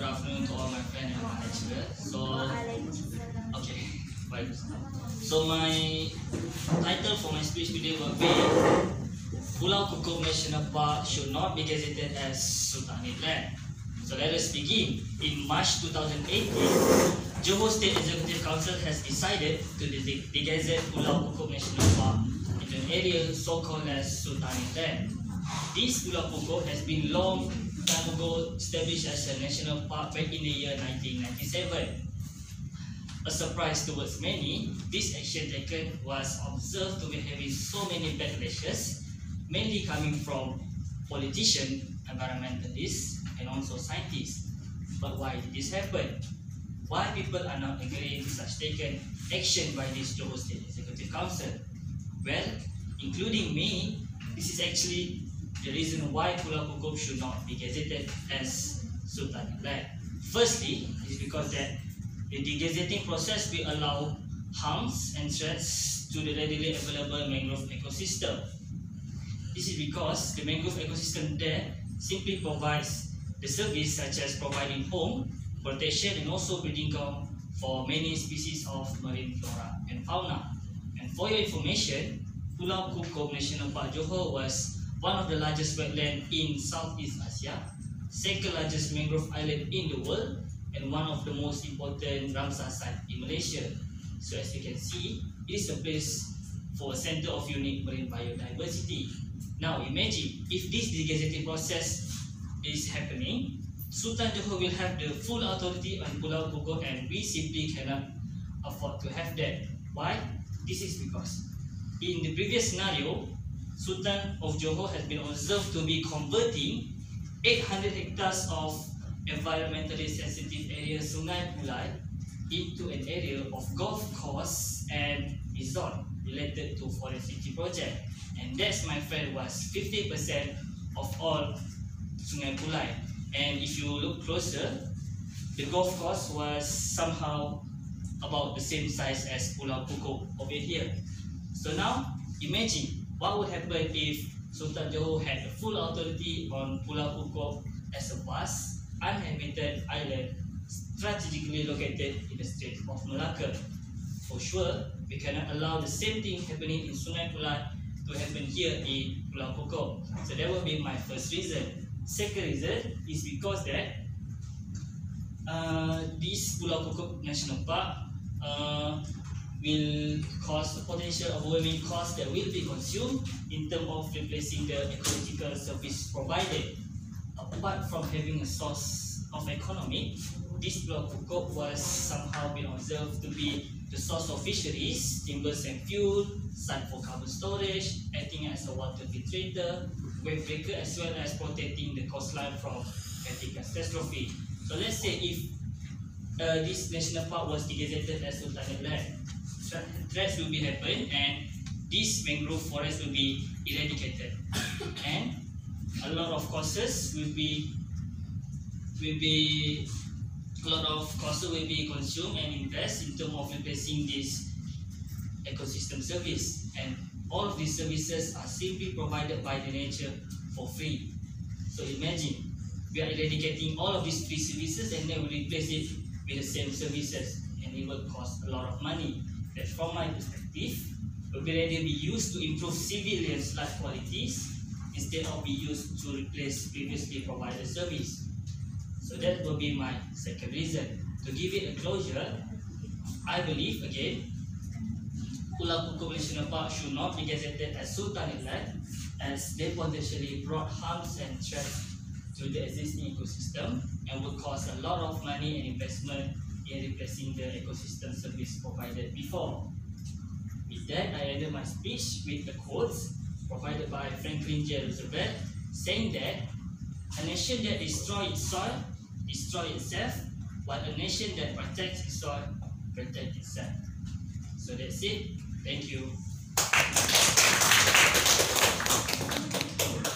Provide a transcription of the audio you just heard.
afternoon to all my friends and my lecturers. Okay, right. So my title for my speech today will be Pulau Kukup National Park should not be gazetted as Sultanate Land. So let us begin. In March 2018, Johor State Executive Council has decided to degazette Pulau Kukup National Park into an area so-called as Sultanate Land. This Pulau Kukup has been long time ago established as a national park back in the year 1997. A surprise towards many, this action taken was observed to be having so many backlashes, mainly coming from politicians, environmentalists, and also scientists. But why did this happen? Why people are not agreeing to such taken action by this Johor State Executive Council? Well, including me, this is actually the reason why Pulau Kukup should not be gazetted as Sultanate Land. Firstly, is because that the degazetting process will allow harms and threats to the readily available mangrove ecosystem. This is because the mangrove ecosystem there simply provides the service such as providing home, protection, and also breeding ground for many species of marine flora and fauna. And for your information, Pulau Kukup National Park Johor was one of the largest wetland in Southeast Asia, second largest mangrove island in the world, and one of the most important Ramsar site in Malaysia. So as you can see, it is a place for a center of unique marine biodiversity. Now imagine if this degazetting process is happening, Sultan Johor will have the full authority on Pulau Kukup, and we simply cannot afford to have that. Why? This is because in the previous scenario, Sultan of Johor has been observed to be converting 800 hectares of environmentally sensitive area Sungai Pulai into an area of golf course and resort related to Forest City project. And that's, my friend, was 50% of all Sungai Pulai. And if you look closer, the golf course was somehow about the same size as Pulau Kukup over here. So now, imagine what would happen if Sultan Johor had the full authority on Pulau Kukup as a vast, uninhabited island strategically located in the Strait of Malacca. For sure, we cannot allow the same thing happening in Sungai Pulai to happen here in Pulau Kukup. So that will be my first reason. Second reason is because that this Pulau Kukup National Park will cause a potential overwhelming cost that will be consumed in terms of replacing the ecological service provided. Apart from having a source of economy, this Pulau Kukup was somehow been observed to be the source of fisheries, timbers and fuel, site for carbon storage, acting as a water filtrator, wave breaker, as well as protecting the coastline from catastrophe. So let's say if this national park was degazetted as Sultanate Land, threats will be happen and this mangrove forest will be eradicated, and a lot of costs will be consumed and invest in terms of replacing this ecosystem service, and all of these services are simply provided by the nature for free. So imagine we are eradicating all of these free services and then we replace it with the same services, and it will cost a lot of money. That, from my perspective, will be rather be used to improve civilians' life qualities instead of be used to replace previously provided service. So that will be my second reason. To give it a closure, I believe again, Pulau Kukup National Park should not be gazetted as Sultanate Land, as they potentially brought harms and threats to the existing ecosystem and would cost a lot of money and investment in replacing the ecosystem service provided before. With that, I ended my speech with the quotes provided by Franklin J. Roosevelt, saying that a nation that destroys its soil destroys itself, while a nation that protects its soil protects itself. So that's it. Thank you.